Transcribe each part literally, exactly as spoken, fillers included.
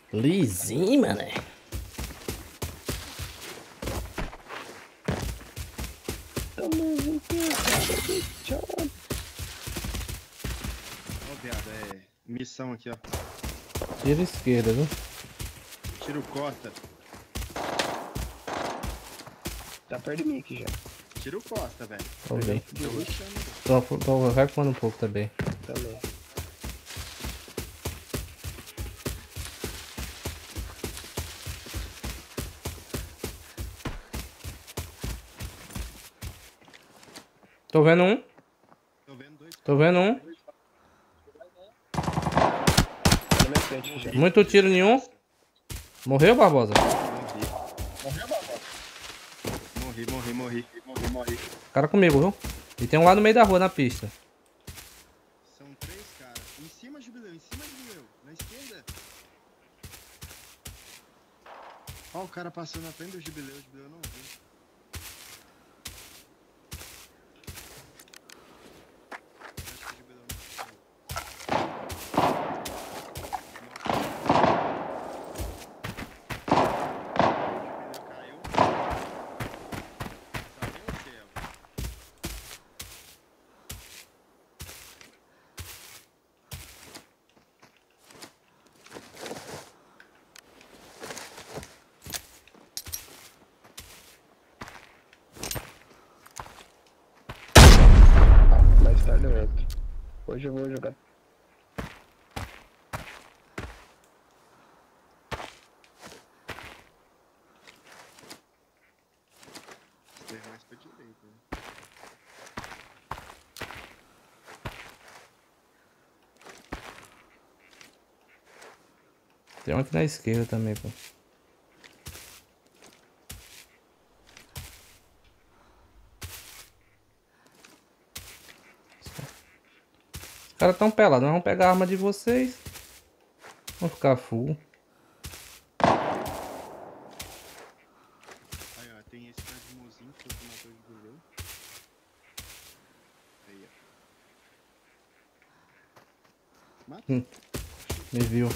Lisinho, mané. Ó, viado, é missão aqui, ó. Tira esquerda, viu? Tiro Costa. Tá perto de mim aqui já. Tiro Costa, velho. Tô bem. Tô rushando. Tô, tô recuando um pouco também. Também. Tô vendo um. Tô vendo dois. Tô vendo um. Tá na minha frente já. Muito tiro nenhum. Morreu, Barbosa? Morri, morri, morri, morri, morri. Cara comigo, viu? E tem um lá no meio da rua, na pista. São três, cara. Em cima, Jubileu, em cima, Jubileu. Na esquerda. Ó, o cara passou na frente do Jubileu, o Jubileu não viu. Acho que o Jubileu não viu. Jubileu caiu. Só deu o céu. Mais tarde eu entro. Hoje eu vou jogar. Tem mais pra direita, né? Tem um aqui na esquerda também, pô. Os caras tão pelados, nós vamos pegar a arma de vocês. Vamos ficar full. Aí, ó, tem esse cara de mozinho que foi que matou o Jubileu. Aí, ó. Mata. Hum. Me viu.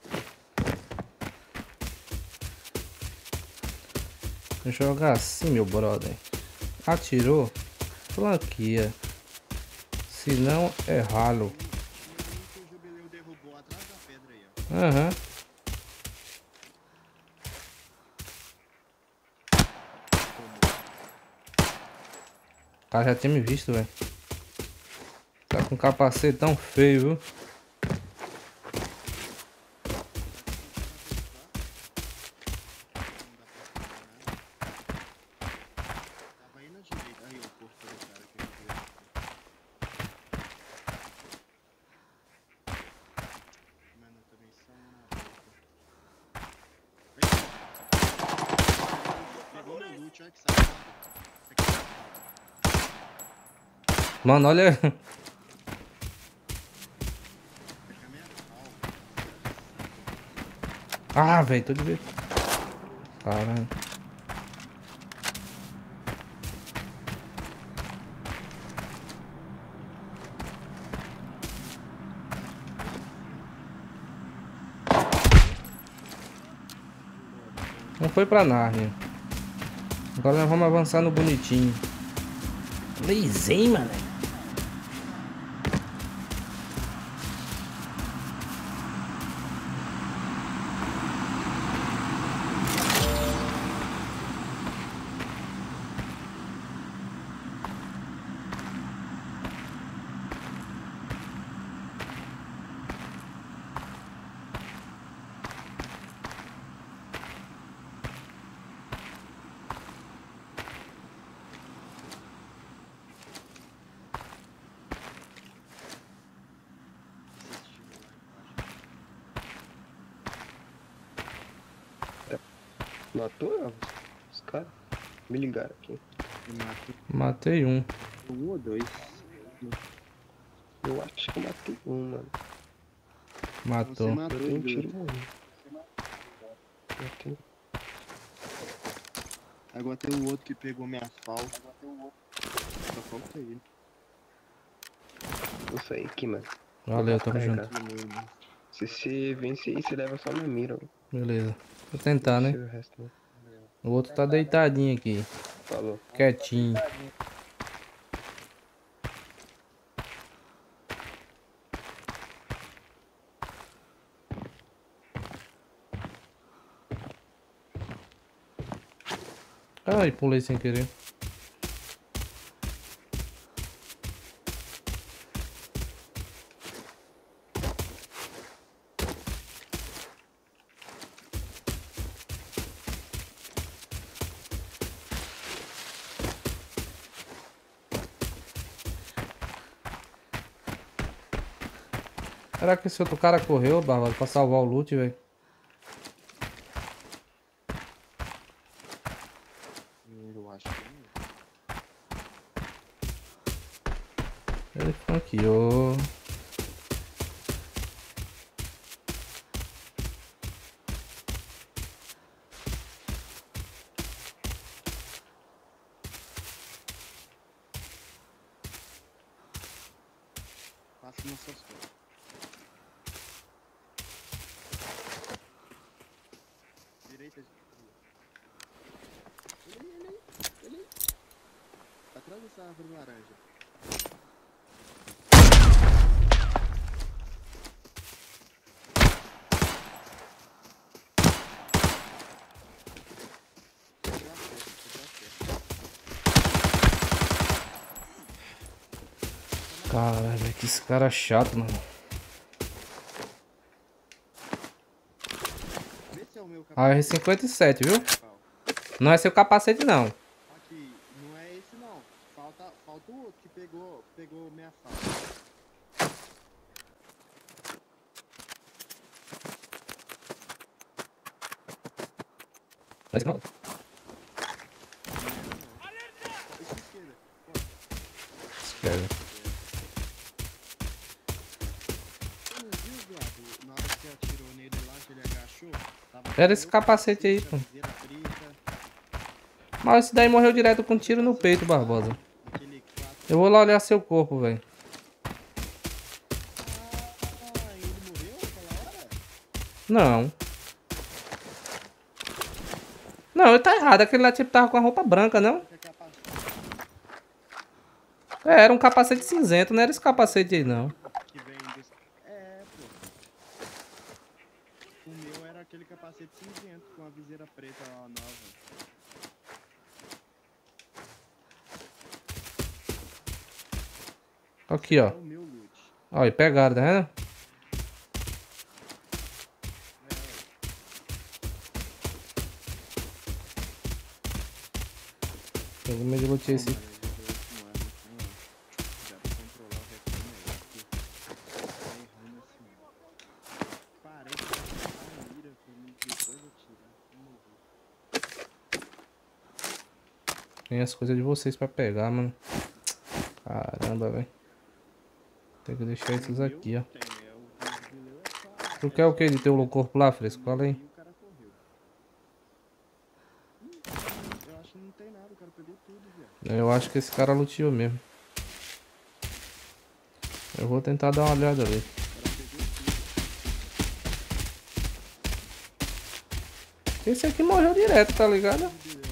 Deixa eu jogar assim, meu brother. Atirou. Flanqueia. Se não, é ralo. Tinha um que o Jubileu derrubou atrás da pedra aí, ó. Aham. O cara já tinha me visto, velho. Tá com um capacete tão feio, viu? Tava aí na direita. Aí, ó, o posto do cara que eu vi. Mano, também só uma volta. Pegou meu loot, olha que safado. Aqui, Mano, olha. ó. Pega minha pau. Ah, velho, tô de vez. Caralho. Não foi pra Nárnia. Agora nós vamos avançar no bonitinho. Lisinho, mano. Matou? Os caras me ligaram aqui. Matei um. Um ou dois. Eu acho que eu matei um, mano. Matou. Você Eu matou dei um dois. tiro morri. Matei. Agora tem o outro que pegou minha falta. Só falta ele. Vou sair aqui, mano. Valeu, tamo Carregar. junto. Se se vencer aí, você leva só na mira. Beleza. Vou tentar, né? O resto, não. O outro tá deitadinho aqui. Falou. Quietinho. Ai, pulei sem querer. Será que esse outro cara correu, Bárbaro, pra salvar o loot, velho? Eu acho que não. Ele franqueou. Passa nas suas costas. Direita. Ele aí, ele aí, ele aí. Atrás dessa árvore laranja. Fechou a festa, fechou a festa. Caralho, velho, que esse cara é chato, mano. Vê se é o meu A capacete. R cinquenta e sete, viu? Pau. Não é seu capacete, não. Aqui, não é esse não. Falta, falta o outro que pegou, pegou minha falta. Esse não. Esse esquerda. Ó, Esquerda. você não viu, viado? Na hora que você atirou nele lá, que ele agachou, tava Era com esse o capacete aí, com a pô. viseira preta, Mas esse daí morreu direto com um tiro no peito, Barbosa. aquele quatro. Eu vou lá olhar seu corpo, velho. Ah, ele morreu naquela hora? Não. Não, ele tá errado. Aquele lá tipo tava com a roupa branca, não? Que é capacete É, era um capacete cinzento, não era esse capacete aí, não. que vem desse... É, pô. O meu era aquele capacete cinzento com a viseira preta lá nova. Aqui, ó. É o meu loot. Ó, e pegaram, tá vendo? Eu vou me desbloquear esse. Mano, eu já dei esse modo assim, ó. Já pra controlar o refém melhor, porque tá errando assim, ó. Parei de acertar a mira pra mim depois eu tirar. Vamos ver. Tem as coisas de vocês pra pegar, mano. Caramba, velho. Tem que deixar esses aqui, ó. Tem, né? O jubileu é só... Tu quer o que de ter o corpo lá, Fresco? Fala aí. E o cara correu. Hum, eu acho que não tem nada, o cara pegou tudo, velho. Eu acho que esse cara luteou mesmo. Eu vou tentar dar uma olhada ali. O cara pegou tudo. Esse aqui morreu direto, tá ligado? O jubileu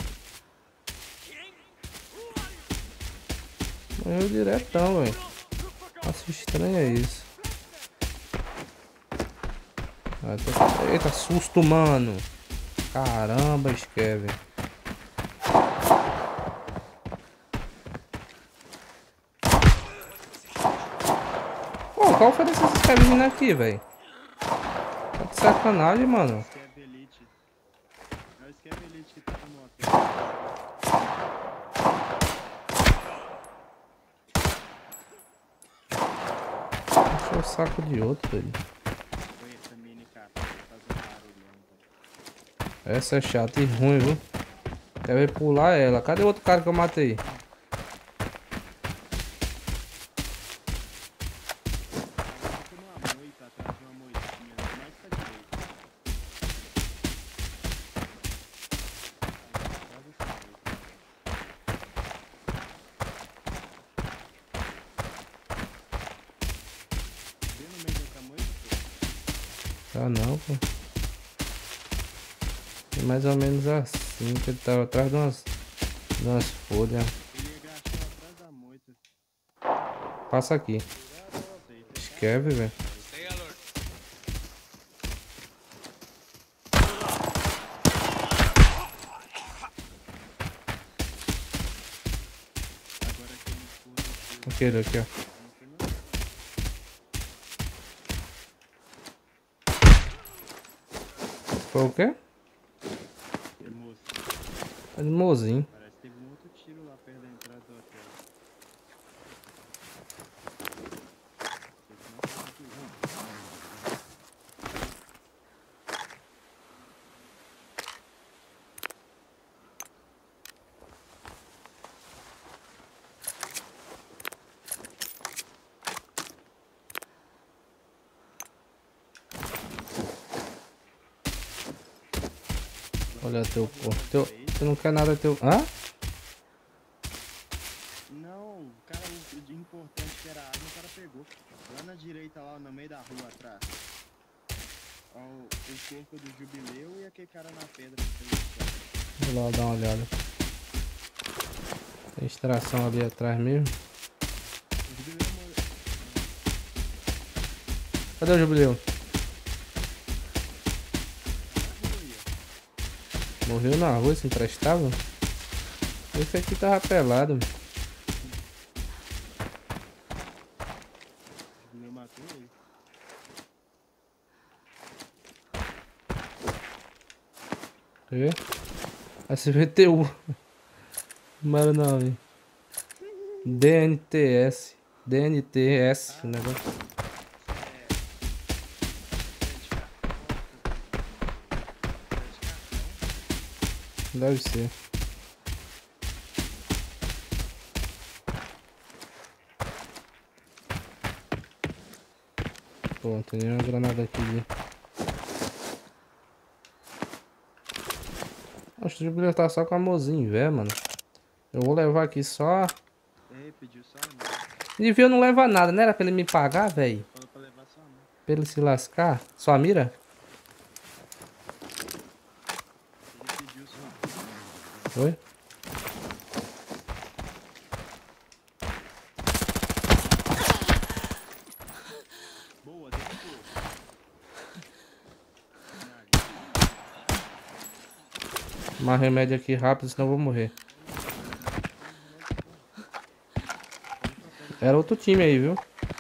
lá. Morreu diretão, velho. Nossa, estranho é isso. Ah, tô... Eita, susto, mano. Caramba, Kevin. Pô, qual foi desses Kevin aqui, velho? Tá de sacanagem, mano. Scav Elite. É o Scav Elite que tá no hotel. Deixa o saco de outro, velho. Foi essa mini capa, faz um barulhão, velho. Essa é chata e ruim, viu? Quer ver pular ela. Cadê o outro cara que eu matei? Tava numa moita, atrás de uma moitinha, mais pra direita. Atrás dessa moita. Bem no meio dessa moita, pô. Tá não, pô. É mais ou menos assim, que ele tava atrás de umas, de umas folhas. Ele agachou atrás da moita. Passa aqui. Escreve, velho. Stay alert. Agora aquele escudo aqui. Aquele aqui, ó. Não foi não? Foi o quê? É, moço. Animozinho. Parece que teve um outro tiro lá perto da entrada do hotel. Esse não foi muito bom. Olha teu corpo. Teu, tu não quer nada teu. Hã? Não, o cara, o de importante que era a arma, o cara pegou. Lá na direita, lá no meio da rua atrás. Ó, o, o corpo do jubileu e aquele cara na pedra. que fez isso. Vou lá dar uma olhada. Tem extração ali atrás mesmo. O jubileu morreu. Cadê o jubileu? Morreu na rua, se emprestava? Esse aqui tava pelado. O jubileu matou ele. Quer ver? S V T U. Não era não, velho. D N T S. D N T S, o negócio. Deve ser. Pô, não tem nenhuma granada aqui. De... Acho que o jubileu tá só com a mozinha, velho, mano. Eu vou levar aqui só. Ei, pediu só a mão. Devia não levar nada, né? Era pra ele me pagar, velho. Falou pra levar só a mão. Pra ele se lascar. Só mira? Ele pediu só a mão. Oi? Boa, derrubou. Mais remédio aqui rápido, senão eu vou morrer. Era outro time aí, viu?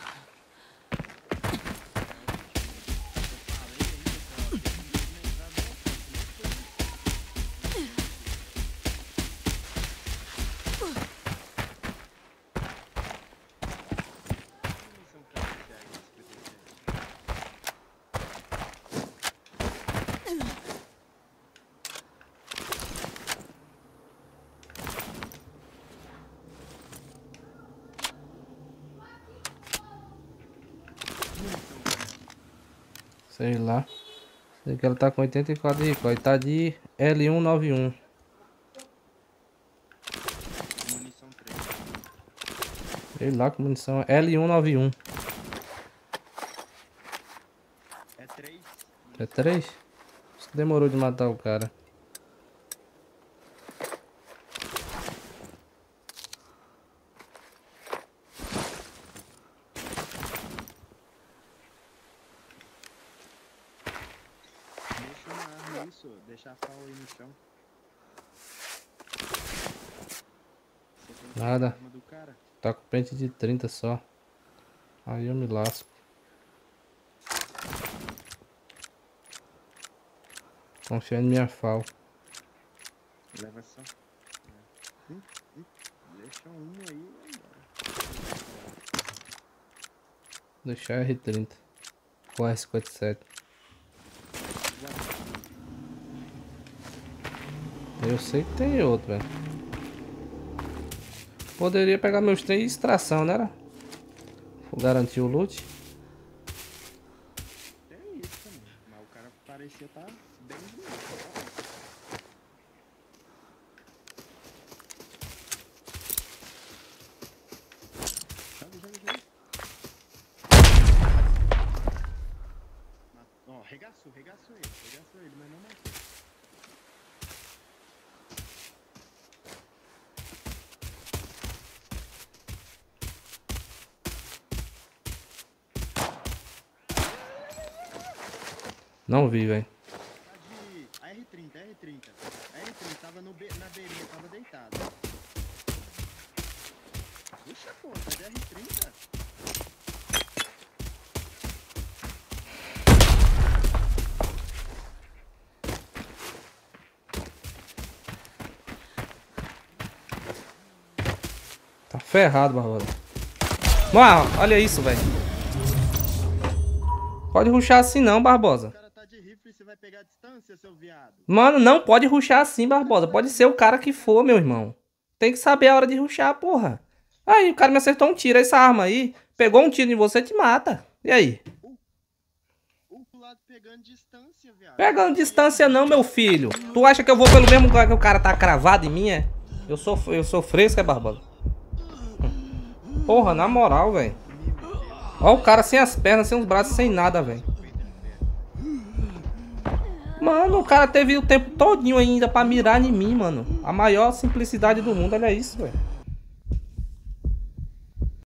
Sei lá. Sei que ela tá com oitenta e quatro de recorde. Tá de L cento e noventa e um. Munição três. Sei lá que munição é L cento e noventa e um. É três. É três? Acho que demorou de matar o cara. Deixa uma arma isso, deixa a fala aí no chão. Você tem que Nada. pegar a arma do cara. Tá com pente de trinta só. Aí eu me lasco. Confia em minha fal. Leva só. É. Hum, hum. Deixa um aí e vai embora. Deixar R trinta. Com R cinquenta e sete. Eu sei que tem outro, velho. Poderia pegar meus três de extração, né? Era? Vou garantir o loot. Tem isso também. Mas o cara parecia estar bem doente. Joga, joga, joga. Ó, arregaçou. Regaçou ele, regaçou ele, mas não matou. Não vi, velho. Tá de a R trinta, R trinta. A R trinta tava no be... na beirinha, tava deitado. Puxa, pô, tá de R trinta? Tá ferrado, Barbosa. Mano, olha isso, velho. Pode rushar assim não, Barbosa. O cara tá de rifle e você vai pegar a distância, seu viado. Mano, não pode rushar assim, Barbosa. Pode ser o cara que for, meu irmão. Tem que saber a hora de rushar, porra. Aí, o cara me acertou um tiro. Essa arma aí, pegou um tiro em você, te mata. E aí? O lado pegando distância, viado. Pegando distância não, meu filho. Tu acha que eu vou pelo mesmo lugar que o cara tá cravado em mim, é? Eu sou, eu sou fresco, é, Barbosa? Porra, na moral, velho. Ó o cara sem as pernas, sem os braços, sem nada, velho. Mano, o cara teve o tempo todinho ainda pra mirar em mim, mano. A maior simplicidade do mundo, olha isso, velho.